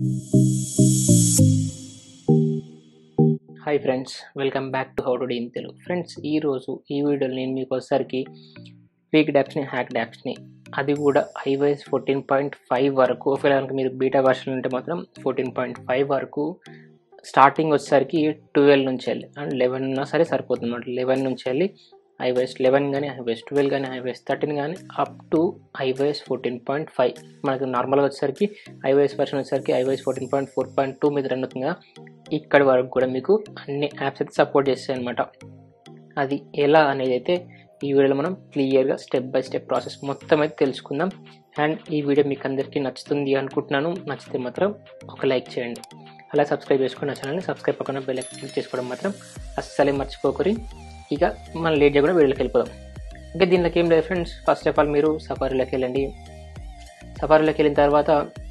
Hi friends, welcome back to how to D in Telugu. Friends, ఈరోజు ఈ వీడియోలో నేను మీకు ఒకసారికి వీక్డ్ యాప్స్ని, హ్యాక్డ్ యాప్స్ని, అది కూడా iOS 14.5 వరకు. ఒకవేళ కనుక మీరు బీటా వర్షన్ ఉంటే మాత్రం 14.5 వరకు స్టార్టింగ్ వచ్చేసరికి 12 నుంచి వెళ్ళి అండ్ 11 ఉన్నా సరే సరిపోతుంది అన్నమాట. 11 నుంచి వెళ్ళి iOS 11 కానీ, iOS 12 కానీ, iOS 13 కానీ అప్ టు iOS 14.5. మనకు నార్మల్గా వచ్చేసరికి iOS వర్షన్ వచ్చేసరికి iOS 14.4.2 మీద రన్ అవుతుంది కదా. ఇక్కడి వరకు కూడా మీకు అన్ని యాప్స్ అయితే సపోర్ట్ చేస్తాయి అనమాట. అది ఎలా అనేది అయితే ఈ వీడియోలో మనం క్లియర్గా స్టెప్ బై స్టెప్ ప్రాసెస్ మొత్తం అయితే తెలుసుకుందాం. అండ్ ఈ వీడియో మీకు అందరికీ నచ్చుతుంది అనుకుంటున్నాను. నచ్చితే మాత్రం ఒక లైక్ చేయండి, అలా సబ్స్క్రైబ్ చేసుకుని నా ఛానల్ని సబ్స్క్రైబ్ పక్కన బెల్ ఐకాన్ క్లిక్ చేసుకోవడం మాత్రం అస్సలే మర్చిపోకరి. ఇక మనం లేట్ చేయకుండా వీడియోకి వెళ్ళిపోదాం. ఇంకా దీనిలోకి ఏం లేదు ఫ్రెండ్స్. ఫస్ట్ ఆఫ్ ఆల్ మీరు సఫారీలోకి వెళ్ళండి. సఫారీలోకి వెళ్ళిన తర్వాత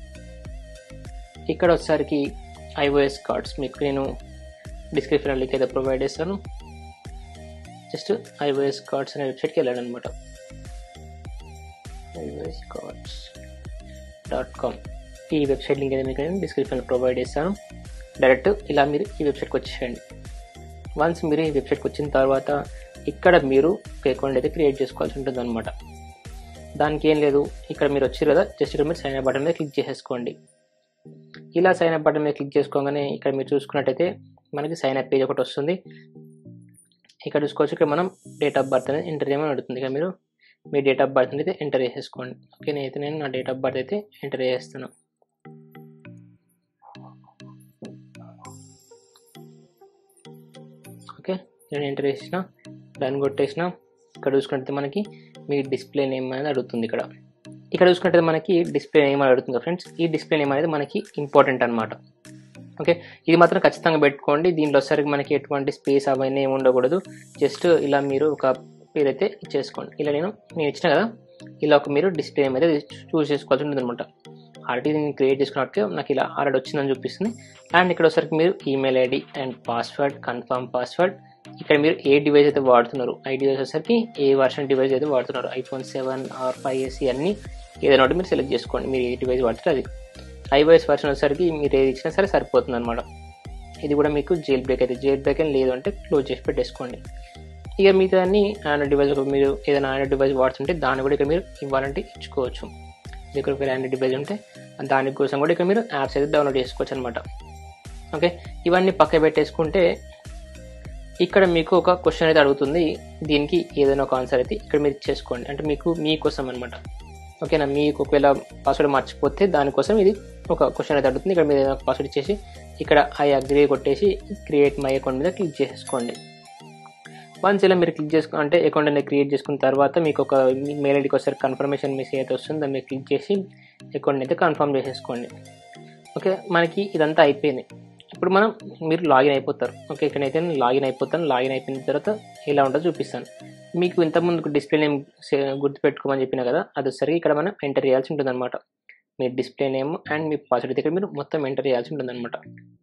ఇక్కడ వచ్చేసరికి iOSGods మీకు నేను డిస్క్రిప్షన్లో లింక్ అయితే ప్రొవైడ్ చేస్తాను. జస్ట్ iOSGods అనే వెబ్సైట్కి వెళ్ళాను అనమాట. iOSGods.com ఈ వెబ్సైట్ లింక్ అయితే మీకు నేను డిస్క్రిప్షన్లో ప్రొవైడ్ చేస్తాను. డైరెక్ట్ ఇలా మీరు ఈ వెబ్సైట్కి వచ్చేయండి. వన్స్ మీరు ఈ వెబ్సైట్కి వచ్చిన తర్వాత ఇక్కడ మీరు ఒక అకౌంట్ అయితే క్రియేట్ చేసుకోవాల్సి ఉంటుంది అనమాట. దానికి ఏం లేదు, ఇక్కడ మీరు వచ్చారు కదా, జస్ట్ ఇక్కడ మీరు సైన్ అప్ బటన్ మీద క్లిక్ చేసేసుకోండి. ఇలా సైన్ అప్ బటన్ మీద క్లిక్ చేసుకోగానే ఇక్కడ మీరు చూసుకున్నట్టయితే మనకి సైన్ అప్ పేజ్ ఒకటి వస్తుంది. ఇక్కడ చూసుకోవచ్చు. ఇక్కడ మనం డేట్ ఆఫ్ బర్త్ అనేది ఎంటర్ చేయమని అడుగుతుంది. ఇక్కడ మీరు మీ డేట్ ఆఫ్ బర్త్ అయితే ఎంటర్ చేసేసుకోండి. ఓకే, నేను నా డేట్ ఆఫ్ బర్త్ అయితే ఎంటర్ చేస్తాను. ఓకే, నేను ఎంటర్ చేసిన, రన్ కొట్టేసిన. ఇక్కడ చూసుకుంటే మనకి మీ డిస్ప్లే నేమ్ అనేది అడుగుతుంది. ఇక్కడ చూసుకుంటే మనకి డిస్ప్లే నేమ్ అని అడుగుతుంది ఫ్రెండ్స్. ఈ డిస్ప్లే నేమ్ అనేది మనకి ఇంపార్టెంట్ అనమాట. ఓకే, ఇది మాత్రం ఖచ్చితంగా పెట్టుకోండి. దీంట్లో వచ్చేసరికి మనకి ఎటువంటి స్పేస్ అవన్నీ ఏమి ఉండకూడదు. జస్ట్ ఇలా మీరు ఒక పేరు అయితే ఇచ్చేసుకోండి. ఇలా నేను ఇచ్చిన కదా, ఇలా ఒక మీరు డిస్ప్లే నేమ్ అయితే చూస్ చేసుకోవాల్సి ఉంటుంది అనమాట. ఆల్రెడీ నేను క్రియేట్ చేసుకున్నట్టు నాకు ఇలా ఆల్రెడీ వచ్చిందని చూపిస్తుంది. అండ్ ఇక్కడ వచ్చేసరికి మీరు email ID and password, confirm password, ఇక్కడ మీరు ఏ డివైస్ అయితే వాడుతున్నారు, ఈ డివైస్ వచ్చేసరికి ఏ వర్షన్ డివైస్ అయితే వాడుతున్నారు, iPhone 7 ఆర్ 5S అన్నీ ఏదైనా ఒకటి మీరు సెలెక్ట్ చేసుకోండి. మీరు ఏ డివైస్ వాడుతారో అది. iOS వర్షన్ వచ్చేసరికి మీరు ఏది ఇచ్చినా సరే సరిపోతుంది అనమాట. ఇది కూడా మీకు జైల్ బ్రేక్ అయితే, జైల్ బ్రేక్ అని లేదు అంటే క్లోజ్ చేసి పెట్టేసుకోండి. ఇక మిగతా అన్ని ఆండ్రాయిడ్ డివైస్, మీరు ఏదైనా ఆండ్రాయిడ్ డివైస్ వాడుతుంటే దాన్ని కూడా ఇక్కడ మీరు ఇవ్వాలంటే ఇచ్చుకోవచ్చు. ఇక్కడ ఒక ఆండ్రాయిడ్ డివైస్ ఉంటే దానికోసం కూడా ఇక్కడ మీరు యాప్స్ అయితే డౌన్లోడ్ చేసుకోవచ్చు అనమాట. ఓకే, ఇవన్నీ పక్క పెట్టేసుకుంటే ఇక్కడ మీకు ఒక క్వశ్చన్ అయితే అడుగుతుంది. దీనికి ఏదైనా ఒక ఆన్సర్ అయితే ఇక్కడ మీరు ఇచ్చేసుకోండి. అంటే మీకోసం అనమాట. ఓకేనా, మీకు ఒకవేళ పాస్వర్డ్ మర్చిపోతే దానికోసం ఇది ఒక క్వశ్చన్ అయితే అడుగుతుంది. ఇక్కడ మీరు ఏదైనా పాస్వర్డ్ ఇచ్చేసి ఇక్కడ ఐ అగ్రీ కొట్టేసి క్రియేట్ మై అకౌంట్ మీద క్లిక్ చేసేసుకోండి. వన్స్ ఇలా మీరు క్లిక్ అంటే అకౌంట్ అనేది క్రియేట్ చేసుకున్న తర్వాత మీకు ఒక మెయిల్ ఐడికి ఒకసారి కన్ఫర్మేషన్ మెసేజ్ అయితే వస్తుంది. దాన్ని మీరు క్లిక్ చేసి అకౌంట్ అయితే కన్ఫర్మ్ చేసేసుకోండి. ఓకే, మనకి ఇదంతా అయిపోయింది. ఇప్పుడు మీరు లాగిన్ అయిపోతారు. ఓకే, ఇక్కడైతే నేను లాగిన్ అయిపోతాను. లాగిన్ అయిపోయిన తర్వాత ఇలా ఉంటుందో చూపిస్తాను. మీకు ఇంతకుముందుకు డిస్ప్లే నేమ్ గుర్తుపెట్టుకోమని చెప్పినా కదా, అది వచ్చేసరికి ఇక్కడ మనం ఎంటర్ చేయాల్సి ఉంటుంది అనమాట. మీ డిస్ప్లే నేమ్ అండ్ మీ పాస్వర్డ్ దగ్గర మీరు మొత్తం ఎంటర్ చేయాల్సి ఉంటుంది అనమాట.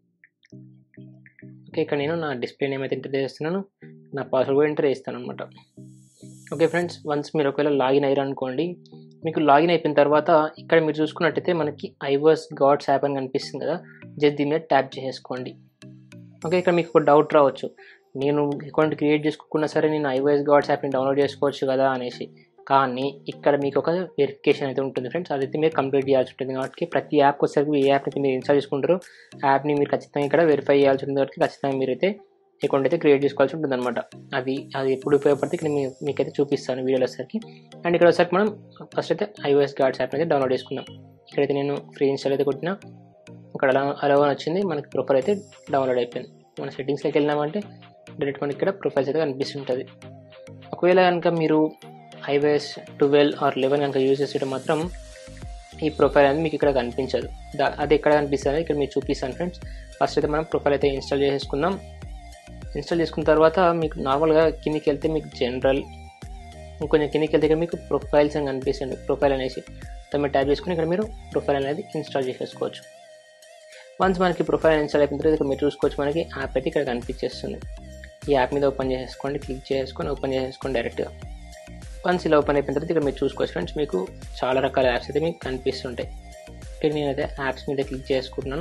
ఓకే, ఇక్కడ నేను నా డిస్ప్లే నేమ్ అయితే ఎంటర్ చేస్తున్నాను, నా పాస్వర్డ్ కూడా ఎంటర్ చేస్తాను అనమాట. ఓకే ఫ్రెండ్స్, వన్స్ మీరు ఒకవేళ లాగిన్ అయ్యారు అనుకోండి, మీకు లాగిన్ అయిపోయిన తర్వాత ఇక్కడ మీరు చూసుకున్నట్టయితే మనకి iOSGods యాప్ అని కనిపిస్తుంది కదా, జస్ట్ దీని మీద ట్యాప్ చేసేసుకోండి. ఓకే, ఇక్కడ మీకు ఒక డౌట్ రావచ్చు, నేను అకౌంట్ క్రియేట్ చేసుకోకుండా సరే నేను iOSGods యాప్ని డౌన్లోడ్ చేసుకోవచ్చు కదా అనేసి. కానీ ఇక్కడ మీకు ఒక వెరిఫికేషన్ అయితే ఉంటుంది ఫ్రెండ్స్. అదైతే మీరు కంప్లీట్ చేయాల్సి ఉంటుంది. కాబట్టి ప్రతి యాప్కి వచ్చేసరికి ఏ యాప్ని మీరు ఇన్స్టాల్ చేసుకుంటారో యాప్ని మీరు ఖచ్చితంగా ఇక్కడ వెరిఫై చేయాల్సి ఉంటుంది. కాబట్టి ఖచ్చితంగా మీరైతే అకౌంట్ అయితే క్రియేట్ చేసుకోవాల్సి ఉంటుంది అనమాట. అది ఎప్పుడు ఉపయోగపడితే ఇక్కడ మీకైతే చూపిస్తాను వీడియోలో వచ్చేసరికి. అండ్ ఇక్కడ వచ్చేసరికి మనం ఫస్ట్ అయితే iOSGods యాప్ అయితే డౌన్లోడ్ చేసుకుందాం. ఇక్కడైతే నేను ఫ్రీ ఇన్స్టాల్ అయితే కొట్టినా, ఇక్కడ అలా వచ్చింది. మనకి ప్రొఫైల్ అయితే డౌన్లోడ్ అయిపోయింది. మన సెట్టింగ్స్లోకి వెళ్ళినామంటే డైరెక్ట్ మనకి ఇక్కడ ప్రొఫైల్స్ అయితే కనిపిస్తుంటుంది. ఒకవేళ కనుక మీరు iOS 12 ఆర్ 11 కనుక యూజ్ చేసేట మాత్రం ఈ ప్రొఫైల్ అనేది మీకు ఇక్కడ కనిపించదు. అది ఎక్కడ కనిపిస్తుంది ఇక్కడ మీకు చూపిస్తాను ఫ్రెండ్స్. ఫస్ట్ అయితే మనం ప్రొఫైల్ అయితే ఇన్స్టాల్ చేసేసుకుందాం. ఇన్స్టాల్ చేసుకున్న తర్వాత మీకు నార్మల్గా కిందికి వెళ్తే మీకు జనరల్, ఇంకొంచెం కిందికి వెళ్తే ఇక్కడ మీకు ప్రొఫైల్స్ అని కనిపిస్తుంది. ప్రొఫైల్ అనేసి మీరు ట్యాప్ చేసుకుని ఇక్కడ మీరు ప్రొఫైల్ అనేది ఇన్స్టాల్ చేసేసుకోవచ్చు. వన్స్ మనకి ప్రొఫైల్ ఇన్స్టాల్ అయిపోయిన తర్వాత ఇక్కడ మీరు చూసుకోవచ్చు, మనకి యాప్ అయితే ఇక్కడ కనిపించేస్తుంది. ఈ యాప్ మీద ఓపెన్ చేసేసుకోండి, క్లిక్ చేసుకొని ఓపెన్ చేసేసుకోండి డైరెక్ట్గా. వన్స్ ఇలా ఓపెన్ అయిపోయిన తర్వాత ఇక్కడ మీరు చూసుకోవచ్చు ఫ్రెండ్స్, మీకు చాలా రకాల యాప్స్ అయితే మీకు కనిపిస్తుంటాయి. ఇక్కడ నేనైతే యాప్స్ మీద క్లిక్ చేసుకుంటున్నాను.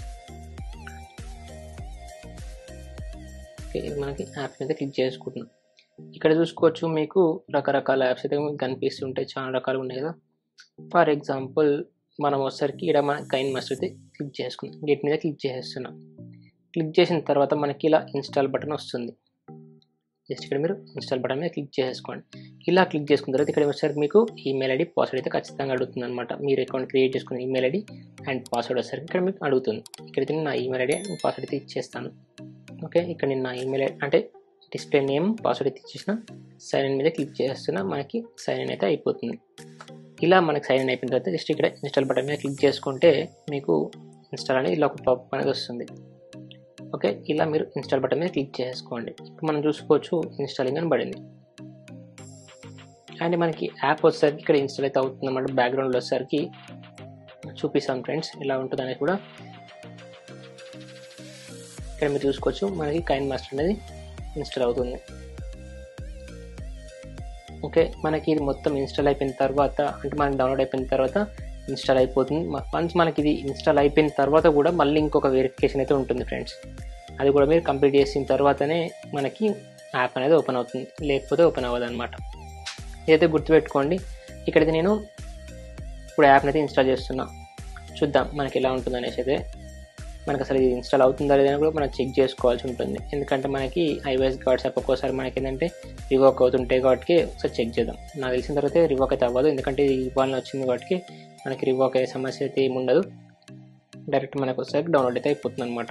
ఓకే, ఇది మనకి యాప్స్ మీద క్లిక్ చేసుకుంటున్నాం. ఇక్కడ చూసుకోవచ్చు మీకు రకరకాల యాప్స్ అయితే మీకు కనిపిస్తుంటాయి, చాలా రకాలు ఉన్నాయి కదా. ఫర్ ఎగ్జాంపుల్ మనం వచ్చేసరికి ఇక్కడ మన కైన్ మాస్టర్ అయితే క్లిక్ చేసుకుందాం. వీటి మీద క్లిక్ చేస్తున్నాం. క్లిక్ చేసిన తర్వాత మనకి ఇలా ఇన్స్టాల్ బటన్ వస్తుంది. జస్ట్ ఇక్కడ మీరు ఇన్స్టాల్ బటన్ మీద క్లిక్ చేసుకోండి. ఇలా క్లిక్ చేసుకున్న తర్వాత ఇక్కడ వచ్చేసరికి మీకు ఈమెయిల్ ఐడి పాస్వర్డ్ అయితే ఖచ్చితంగా అడుగుతుంది అనమాట. మీరు అకౌంట్ క్రియేట్ చేసుకున్న ఈమెయిల్ ఐడి అండ్ పాస్వర్డ్ వచ్చేసరికి ఇక్కడ మీకు అడుగుతుంది. ఇక్కడైతే నేను నా ఈమెయిల్ ఐడి అండ్ పాస్వర్డ్ అయితే ఇచ్చేస్తాను. ఓకే, ఇక్కడ నేను నా ఈమెయిల్ ఐడి అంటే డిస్ప్లే నేమ్ పాస్వర్డ్ అయితే ఇచ్చేసిన సైన్ ఇన్ మీద క్లిక్ చేస్తున్నా. మనకి సైన్ ఇన్ అయితే అయిపోతుంది. ఇలా మనకి సైన్ ఇన్ అయిపోయిన తర్వాత జస్ట్ ఇక్కడ ఇన్స్టాల్ బటన్ మీద క్లిక్ చేసుకుంటే మీకు ఇన్స్టాల్ అనేది ఇలా ఒక పాప్ అనేది వస్తుంది. ఓకే, ఇలా మీరు ఇన్స్టాల్ బటన్ మీద క్లిక్ చేసుకోండి. ఇప్పుడు మనం చూసుకోవచ్చు ఇన్స్టాలింగ్ అని పడింది. అండ్ మనకి యాప్ వచ్చేసరికి ఇక్కడ ఇన్స్టాల్ అయితే అవుతుంది అన్నమాట. బ్యాక్గ్రౌండ్లో వచ్చేసరికి చూపిస్తాం ఫ్రెండ్స్ ఎలా ఉంటుంది అనేది కూడా. ఇక్కడ మీరు చూసుకోవచ్చు మనకి కైన్ మాస్టర్ అనేది ఇన్స్టాల్ అవుతుంది. ఓకే, మనకి ఇది మొత్తం ఇన్స్టాల్ అయిపోయిన తర్వాత అంటే మనకి డౌన్లోడ్ అయిపోయిన తర్వాత ఇన్స్టాల్ అయిపోతుంది. వన్స్ మనకి ఇది ఇన్స్టాల్ అయిపోయిన తర్వాత కూడా మళ్ళీ ఇంకొక వెరిఫికేషన్ అయితే ఉంటుంది ఫ్రెండ్స్. అది కూడా మీరు కంప్లీట్ చేసిన తర్వాతనే మనకి యాప్ అనేది ఓపెన్ అవుతుంది, లేకపోతే ఓపెన్ అవ్వదు అనమాట. ఇదైతే గుర్తుపెట్టుకోండి. ఇక్కడైతే నేను ఇప్పుడు యాప్ని అయితే ఇన్స్టాల్ చేస్తున్నా. చూద్దాం మనకి ఎలా ఉంటుంది అనేసి. అయితే మనకు అసలు ఇది ఇన్స్టాల్ అవుతుందా లేదని కూడా మనం చెక్ చేసుకోవాల్సి ఉంటుంది. ఎందుకంటే మనకి iOSGods యాప్ ఒక్కోసారి మనకి ఏంటంటే రివోక్ అవుతుంటాయి కాబట్టి ఒకసారి చెక్ చేద్దాం. నాకు తెలిసిన తర్వాత రివోక్ అయితే అవ్వదు, ఎందుకంటే ఇవాళ వచ్చింది కాబట్టి మనకి రివోక్ అయ్యే సమస్య అయితే ఏమి ఉండదు. డైరెక్ట్ మనకు ఒకసారి డౌన్లోడ్ అయితే అయిపోతుంది అనమాట.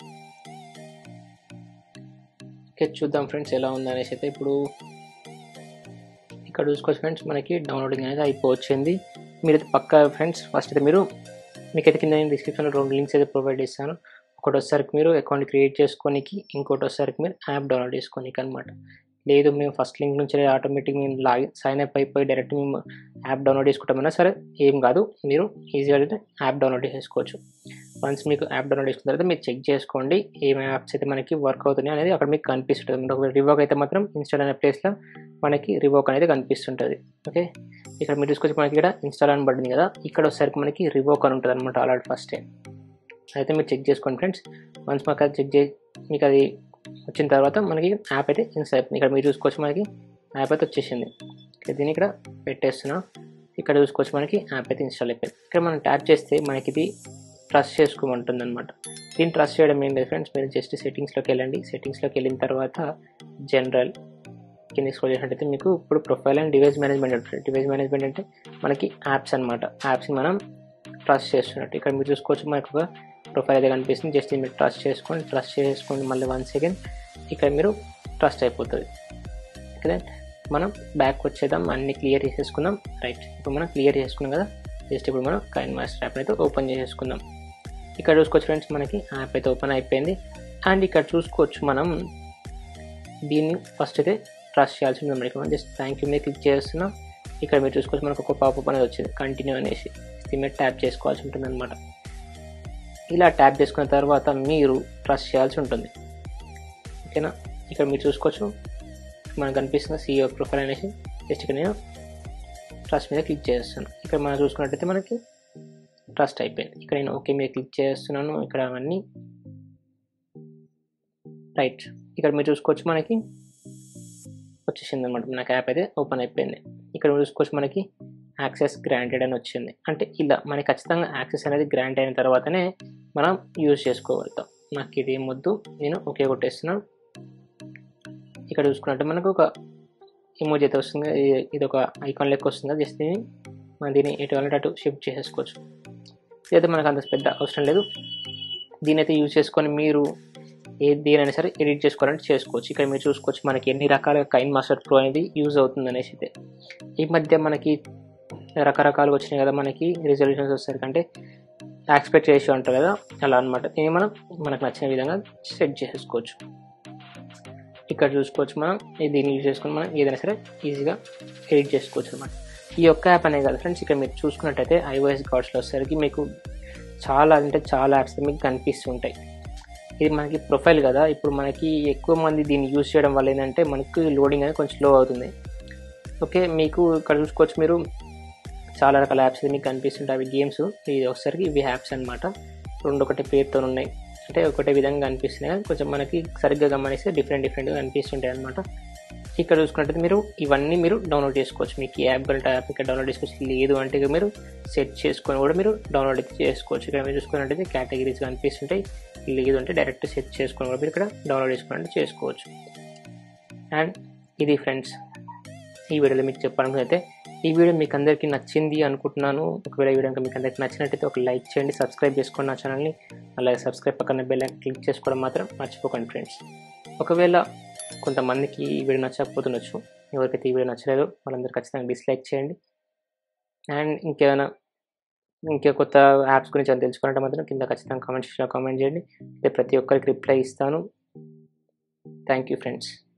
ఓకే, చూద్దాం ఫ్రెండ్స్ ఎలా ఉంది అనేసి. అయితే ఇప్పుడు ఇక్కడ చూసుకోవచ్చు ఫ్రెండ్స్ మనకి డౌన్లోడింగ్ అనేది అయిపోవచ్చింది. మీరు పక్కా ఫ్రెండ్స్ ఫస్ట్ అయితే మీకైతే కింద నేను డిస్క్రిప్షన్లో 2 లింక్స్ అయితే ప్రొవైడ్ చేస్తాను. ఒకటి వచ్చేసరికి మీరు అకౌంట్ క్రియేట్ చేసుకోనికి, ఇంకోటి వచ్చేసరికి మీరు యాప్ డౌన్లోడ్ చేసుకోనికి అనమాట. లేదు మేము ఫస్ట్ లింక్ నుంచి ఆటోమేటిక్ మేము సైన్ అప్ అయిపోయి డైరెక్ట్ మేము యాప్ డౌన్లోడ్ చేసుకుంటామన్నా సరే ఏం కాదు, మీరు ఈజీగా అయితే యాప్ డౌన్లోడ్ చేసుకోవచ్చు. వన్స్ మీకు యాప్ డౌన్లోడ్ చేసుకున్న తర్వాత మీరు చెక్ చేసుకోండి ఏమేమి యాప్స్ అయితే మనకి వర్క్ అవుతున్నాయి అనేది అక్కడ మీకు కనిపిస్తుంటుంది. ఒకవేళ రివోక్ అయితే మాత్రం ఇన్స్టాల్ అనే ప్లేస్లో మనకి రివోక్ అనేది కనిపిస్తుంటుంది. ఓకే, ఇక్కడ మీరు చూసుకొచ్చి మనకి ఇక్కడ ఇన్స్టాల్ అని పడింది కదా, ఇక్కడ వచ్చేసరికి మనకి రివోక్ అని ఉంటుంది అనమాట ఆల్రెడీ ఫస్ట్ అయితే మీరు చెక్ చేసుకోండి ఫ్రెండ్స్. వన్స్ మాకు అది చెక్ మీకు అది వచ్చిన తర్వాత మనకి యాప్ అయితే ఇన్స్టాల్ అయిపోయింది. ఇక్కడ మీరు చూసుకోవచ్చు మనకి యాప్ అయితే వచ్చేసింది. దీన్ని ఇక్కడ పెట్టేస్తున్నా. ఇక్కడ చూసుకోవచ్చు మనకి యాప్ అయితే ఇన్స్టాల్ అయిపోయింది. ఇక్కడ మనం ట్యాప్ చేస్తే మనకి ఇది ట్రస్ట్ చేసుకోమంటుంది అనమాట. దీన్ని ట్రస్ట్ చేయడం ఏం లేదు ఫ్రెండ్స్, మీరు జస్ట్ సెట్టింగ్స్లోకి వెళ్ళండి. సెట్టింగ్స్లోకి వెళ్ళిన తర్వాత జనరల్ కింద స్క్రోల్ చేసినట్టయితే మీకు ఇప్పుడు ప్రొఫైల్ అండ్ డివైస్ మేనేజ్మెంట్ ఉంటుంది. డివైస్ మేనేజ్మెంట్ అంటే మనకి యాప్స్ అనమాట. యాప్స్ని మనం ట్రస్ట్ చేస్తున్నట్టు. ఇక్కడ మీరు చూసుకోవచ్చు మనకు ఒక ప్రొఫైల్ అయితే కనిపిస్తుంది. జస్ట్ మీరు ట్రస్ట్ చేసుకోండి మళ్ళీ 1 సెకండ్. ఇక్కడ మీరు ట్రస్ట్ అయిపోతుంది. ఓకే, మనం బ్యాక్ వచ్చేద్దాం, అన్ని క్లియర్ చేసేసుకుందాం. రైట్, ఇప్పుడు మనం క్లియర్ చేసుకున్నాం కదా. జస్ట్ ఇప్పుడు మనం కైన్ మాస్టర్ యాప్ అయితే ఓపెన్ చేసేసుకుందాం. ఇక్కడ చూసుకోవచ్చు ఫ్రెండ్స్ మనకి యాప్ అయితే ఓపెన్ అయిపోయింది. అండ్ ఇక్కడ చూసుకోవచ్చు మనం దీన్ని ఫస్ట్ అయితే ట్రస్ట్ చేయాల్సి ఉంది. మనకి జస్ట్ థ్యాంక్ యూ మీద క్లిక్ చేస్తున్నాం. ఇక్కడ మీరు చూసుకోవచ్చు మనకు ఒక పాపప్ అనేది వచ్చింది, కంటిన్యూ అనేసి. మీరు ట్యాప్ చేసుకోవాల్సి ఉంటుంది అనమాట. ఇలా ట్యాప్ చేసుకున్న తర్వాత మీరు ట్రస్ట్ చేయాల్సి ఉంటుంది. ఓకేనా, ఇక్కడ మీరు చూసుకోవచ్చు మనకు కనిపిస్తుంది CEO ప్రొఫైల్ అనేసి. జస్ట్ ఇక్కడ నేను ట్రస్ట్ మీద క్లిక్ చేస్తాను. ఇక్కడ మనం చూసుకున్నట్టయితే మనకి ట్రస్ట్ అయిపోయింది. ఇక్కడ నేను ఓకే మీద క్లిక్ చేస్తున్నాను. ఇక్కడ అవన్నీ రైట్. ఇక్కడ మీరు చూసుకోవచ్చు మనకి వచ్చేసింది అనమాట. మనకి యాప్ అయితే ఓపెన్ అయిపోయింది. ఇక్కడ చూసుకోవచ్చు మనకి యాక్సెస్ గ్రాంటెడ్ అని వచ్చింది. అంటే ఇలా మనకి ఖచ్చితంగా యాక్సెస్ అనేది గ్రాంట్ అయిన తర్వాతనే మనం యూజ్ చేసుకోగలుగుతాం. నాకు ఇది ఏం వద్దు, నేను ఓకే కొట్టేస్తున్నాను. ఇక్కడ చూసుకున్నట్టు మనకు ఒక ఇమోజీ అయితే వస్తుంది. ఇది ఒక ఐకాన్ లెక్క వస్తుంది. జస్ట్ మనం దీన్ని ఎటు వాళ్ళంటే అటు షిఫ్ట్ చేసేసుకోవచ్చు. ఇదైతే మనకు అంత పెద్ద అవసరం లేదు. దీని అయితే యూజ్ చేసుకొని మీరు దేనైనా సరే ఎడిట్ చేసుకోవాలంటే చేసుకోవచ్చు. ఇక్కడ మీరు చూసుకోవచ్చు మనకి ఎన్ని రకాల కైన్ మాస్టర్ ప్రో అనేది యూజ్ అవుతుంది అనేసి. అయితే ఈ మధ్య మనకి రకరకాలుగా వచ్చినాయి కదా మనకి రిజల్యూషన్స్ వచ్చేసరికి, అంటే యాస్పెక్ట్ రేషియో అంటారు కదా, అలా అనమాట. దీన్ని మనకు నచ్చిన విధంగా సెట్ చేసేసుకోవచ్చు. ఇక్కడ చూసుకోవచ్చు మనం దీన్ని యూజ్ చేసుకొని మనం ఏదైనా సరే ఈజీగా ఎడిట్ చేసుకోవచ్చు అనమాట. ఈ ఒక్క యాప్ అనే కదా ఫ్రెండ్స్. ఇక్కడ మీరు చూసుకున్నట్టయితే iOSGodsలో వచ్చేసరికి మీకు చాలా అంటే చాలా యాప్స్ మీకు కనిపిస్తుంటాయి. ఇది మనకి ప్రొఫైల్ కదా, ఇప్పుడు మనకి ఎక్కువ మంది దీన్ని యూజ్ చేయడం వల్ల ఏంటంటే మనకి లోడింగ్ అనేది కొంచెం స్లో అవుతుంది. ఓకే, మీకు ఇక్కడ చూసుకోవచ్చు మీరు చాలా రకాల యాప్స్ మీకు కనిపిస్తుంటాయి. అవి గేమ్స్, ఇది ఒకసారికి ఇవి యాప్స్ అనమాట. రెండు ఒకటే పేరుతో ఉన్నాయి, అంటే ఒకటే విధంగా అనిపిస్తున్నాయి, కొంచెం మనకి సరిగ్గా గమనిస్తే డిఫరెంట్గా అనిపిస్తుంటాయి అనమాట. ఇక్కడ చూసుకున్నట్టు మీరు ఇవన్నీ మీరు డౌన్లోడ్ చేసుకోవచ్చు. మీకు ఈ యాప్ కంటే యాప్ ఇక్కడ డౌన్లోడ్ చేసుకోవచ్చు. లేదు అంటే మీరు సెట్ చేసుకొని కూడా మీరు డౌన్లోడ్ చేసుకోవచ్చు. ఇక్కడ మీరు చూసుకున్నట్టయితే కేటగిరీస్ కనిపిస్తుంటాయి. లేదు అంటే డైరెక్ట్ సెట్ చేసుకొని కూడా మీరు ఇక్కడ డౌన్లోడ్ చేసుకున్నట్టు చేసుకోవచ్చు. అండ్ ఇది ఫ్రెండ్స్ ఈ వీడియోలో మీకు చెప్పాలనుకుంటే, ఈ వీడియో మీకు అందరికీ నచ్చింది అనుకుంటున్నాను. ఒకవేళ ఈ వీడియో మీకు అందరికీ నచ్చినట్టయితే ఒక లైక్ చేయండి, సబ్స్క్రైబ్ చేసుకోండి నా ఛానల్ని. అలాగే సబ్స్క్రైబ్ పక్కన బెల్ ఐకాన్ క్లిక్ చేసుకోవడం మాత్రం మర్చిపోకండి ఫ్రెండ్స్. ఒకవేళ కొంతమందికి ఈ వీడియో నచ్చకపోతుండొచ్చు, ఎవరికైతే ఈ వీడియో నచ్చలేదో వాళ్ళందరూ ఖచ్చితంగా డిస్లైక్ చేయండి. అండ్ ఇంకా కొత్త యాప్స్ గురించి అని తెలుసుకోవాలంటే మాత్రం కింద ఖచ్చితంగా కామెంట్ సెక్షన్లో కామెంట్ చేయండి. ప్రతి ఒక్కరికి రిప్లై ఇస్తాను. Thank you friends.